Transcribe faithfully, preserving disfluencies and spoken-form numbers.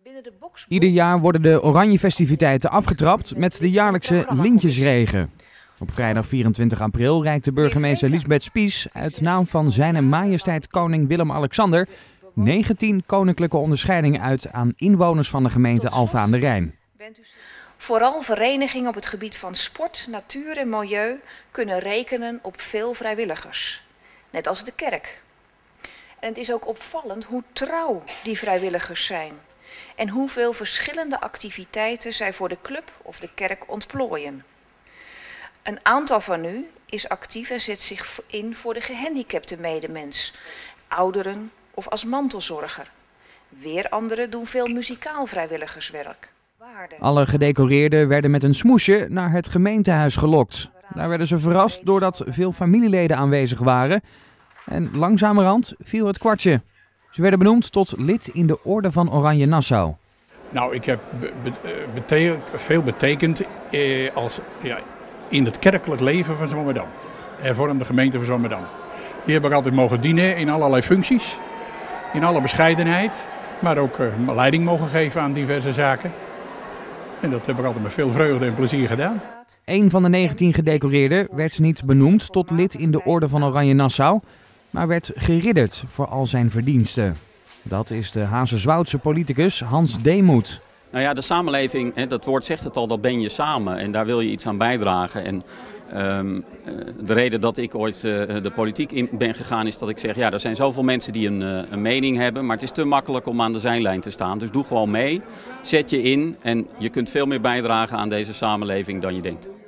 Ieder jaar worden de Oranje-festiviteiten afgetrapt met de jaarlijkse lintjesregen. Op vrijdag vierentwintig april reikte burgemeester Liesbeth Spies uit naam van Zijne Majesteit Koning Willem-Alexander negentien koninklijke onderscheidingen uit aan inwoners van de gemeente Alphen aan den Rijn. Vooral verenigingen op het gebied van sport, natuur en milieu kunnen rekenen op veel vrijwilligers. Net als de kerk. En het is ook opvallend hoe trouw die vrijwilligers zijn. En hoeveel verschillende activiteiten zij voor de club of de kerk ontplooien. Een aantal van u is actief en zet zich in voor de gehandicapte medemens, ouderen of als mantelzorger. Weer anderen doen veel muzikaal vrijwilligerswerk. Alle gedecoreerden werden met een smoesje naar het gemeentehuis gelokt. Daar werden ze verrast doordat veel familieleden aanwezig waren. En langzamerhand viel het kwartje. Ze werden benoemd tot lid in de Orde van Oranje Nassau. Nou, ik heb be be bete veel betekend eh, als, ja, in het kerkelijk leven van Zwammerdam. Hervormde gemeente van Zwammerdam. Die heb ik altijd mogen dienen in allerlei functies. In alle bescheidenheid. Maar ook uh, leiding mogen geven aan diverse zaken. En dat heb ik altijd met veel vreugde en plezier gedaan. Een van de negentien gedecoreerden werd niet benoemd tot lid in de Orde van Oranje Nassau, maar werd geridderd voor al zijn verdiensten. Dat is de Hazezwoudse politicus Hans Deemoet. Nou ja, de samenleving, hè, dat woord zegt het al, dat ben je samen en daar wil je iets aan bijdragen. En um, de reden dat ik ooit uh, de politiek in ben gegaan is dat ik zeg, ja, er zijn zoveel mensen die een, uh, een mening hebben, maar het is te makkelijk om aan de zijlijn te staan. Dus doe gewoon mee, zet je in en je kunt veel meer bijdragen aan deze samenleving dan je denkt.